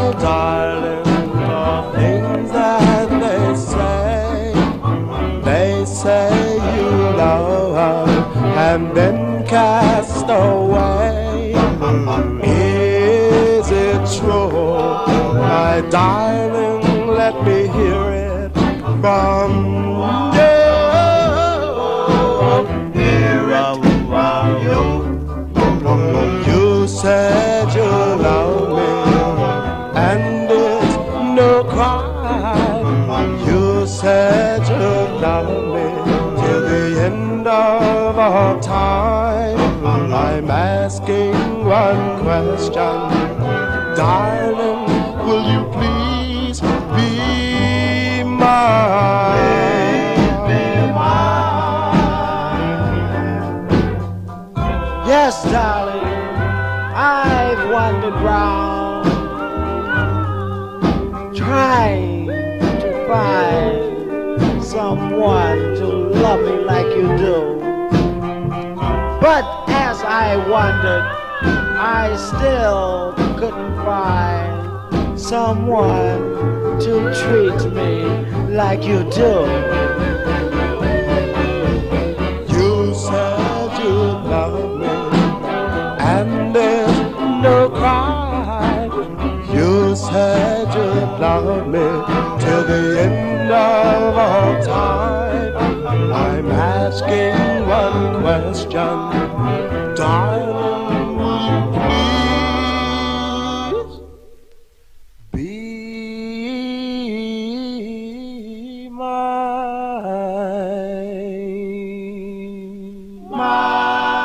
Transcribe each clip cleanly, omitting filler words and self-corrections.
darling, the things that they say you love and then cast away. Is it true, my darling? Let me hear it from you. Hear it from you. You said you love me, and it's no crime. You said you love me till the end of our time. I'm asking one question, darling, will you please be mine? Be mine. Yes, darling, I've wandered round trying to find someone to love me like you do. But as I wandered, I still couldn't find someone to treat me like you do. You said you love me, and there's no crime. You said you love me till the end of all time. I'm asking one question, darling, will you please be mine?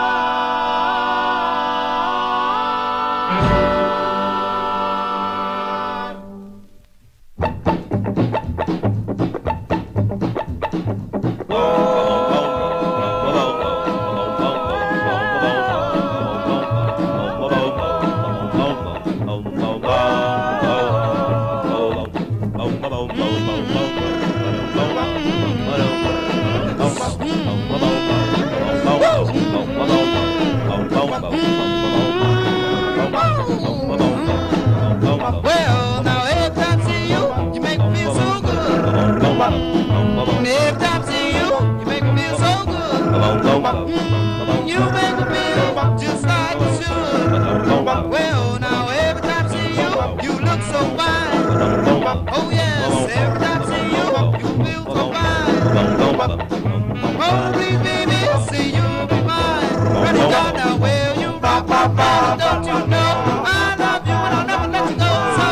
Well, now every time I see you, you make me feel so good. And every time I see you, you make me feel so good. You make me feel just like you should. Well, now every time I see you, you look so fine. Oh yes, every time I see you, you feel so fine. Oh please, baby, say you'll be mine. Ready down now, well you rock my body, don't you know? I love you and I'll never let you go.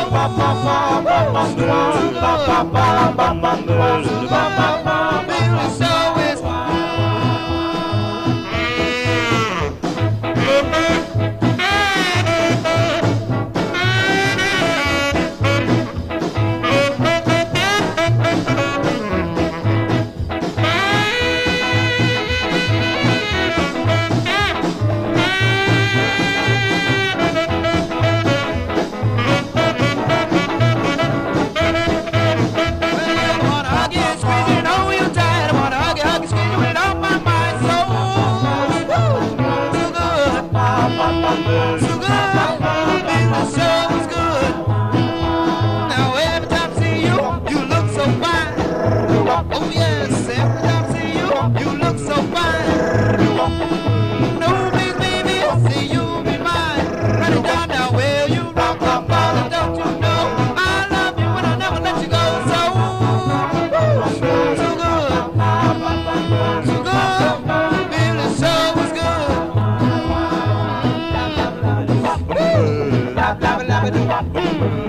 Oh yes, every time I see you, you look so fine. No, please, baby, say you'll be mine. Run it down now, well, you rock my body, don't you know? I love you and I'll never let you go. So good, so good, feeling so is good. Love, love, love, love, love.